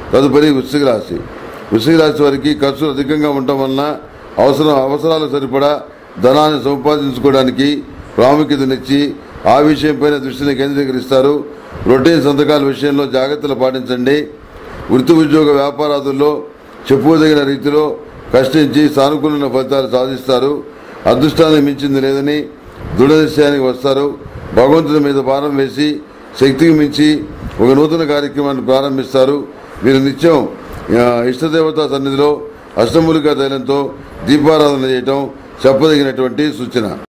తదుపరి వృశ్చిక రాశి. వృశ్చిక రాశి వారికి ఖర్చులు అధికంగా ఉండటం వలన అవసరాలకు సరిపడా ధనాన్ని సంపాదించుకోవడానికి ప్రాముఖ్యతనిచ్చి ఆ విషయంపైన దృష్టిని కేంద్రీకరిస్తారు. రొటీన్ సంతకాల విషయంలో జాగ్రత్తలు పాటించండి. వృత్తి ఉద్యోగ వ్యాపారాదుల్లో చెప్పుకోదగిన రీతిలో కష్టించి సానుకూలమైన ఫలితాలు సాధిస్తారు. అదృష్టాన్ని మించింది లేదని దృఢ నిశ్చయానికి వస్తారు. భగవంతుని మీద భారం వేసి శక్తికి మించి ఒక నూతన కార్యక్రమాన్ని ప్రారంభిస్తారు. వీరు నిత్యం ఇష్టదేవతా సన్నిధిలో అష్టమూలికా తైలంతో దీపారాధన చేయటం చెప్పదగినటువంటి సూచన.